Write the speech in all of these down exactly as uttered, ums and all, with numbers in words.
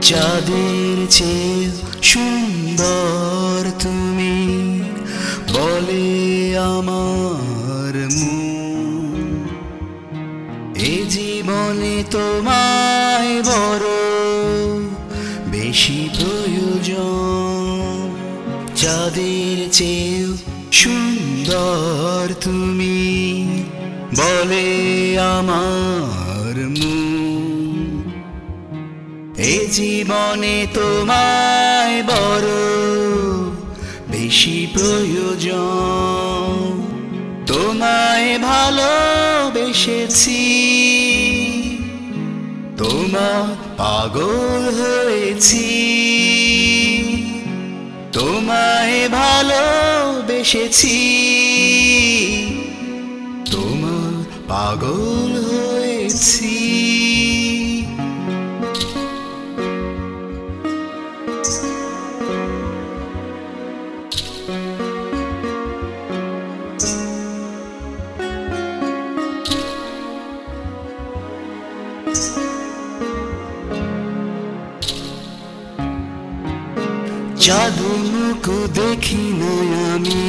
চাঁদের চেয়ে সুন্দর তুমি বলে আমার মন। এ জীবনে তোমায় বড় বেশি প্রয়োজন। চাঁদের চেয়ে সুন্দর তুমি বলে আমার মন। এ জীবনে তোমায় বড় বেশি প্রয়োজন। তোমায় ভালোবেসেছি, তোমার পাগল হয়েছি। তোমায় ভালোবেসেছি, তোমার পাগল হয়েছি। জাদু মুখ দেখি না আমি,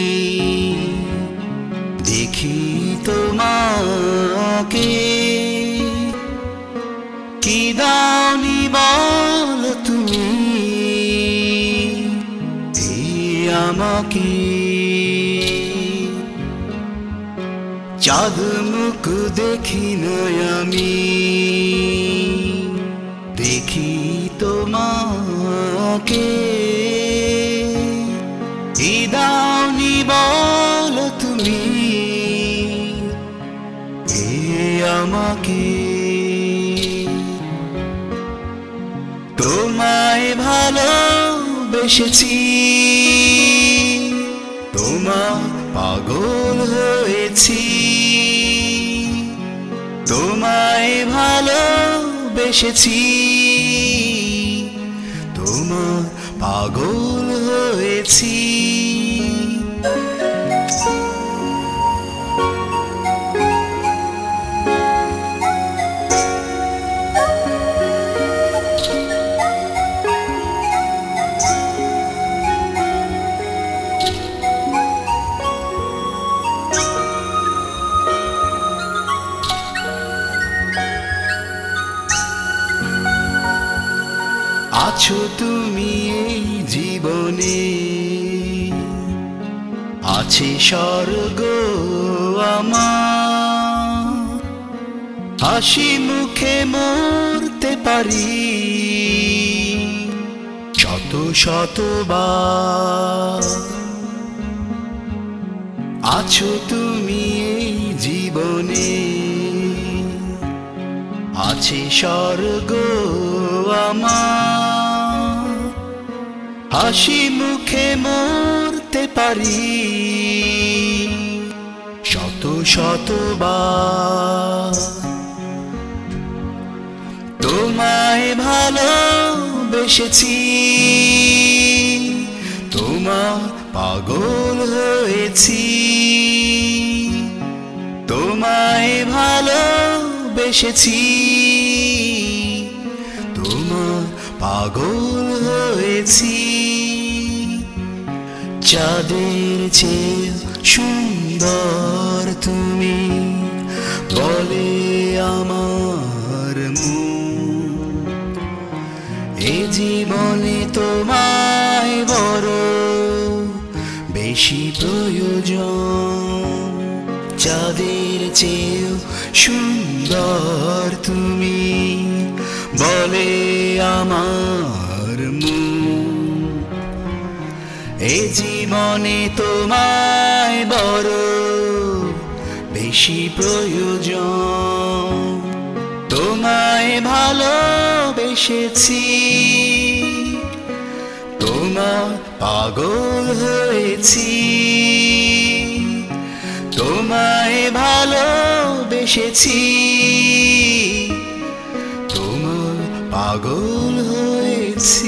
দেখি তোমাকে। কি দাওনি বল তুমি এই আমাকে। জাদু মুখ দেখি না আমি, দেখি তোমাকে। কি দাওনি বল তুমি এই আমাকে। তোমায় ভালোবেসেছি, তোমার পাগল হয়েছি। তোমায় ভালোবেসেছি, তোমার পাগল হয়েছি। আছো তুমি এই জীবনে, আছে স্বর্গ আমার। হাসি মুখে মরতে পারি শত শতবার। আছো তুমি এই জীবনে, আছে স্বর্গ আমার। হাসি মুখে মরতে পারি শত শতবার। তোমায় ভালোবেসেছি, তোমার পাগল হয়েছি। তোমায় ভালোবেসেছি, তোমার পাগল হয়েছি। চাঁদের চেয়ে সুন্দর তুমি বলে আমার মন। এ জীবনে তোমায় বড় বেশি প্রয়োজন। চাঁদের চেয়ে সুন্দর তুমি বলে আমার মন। এ জীবনে তোমায় বড় বেশি প্রয়োজন। তোমায় ভালোবেসেছি, তোমার পাগল হয়েছি। তোমায় ভালোবেসেছি, তোমার পাগল হয়েছি।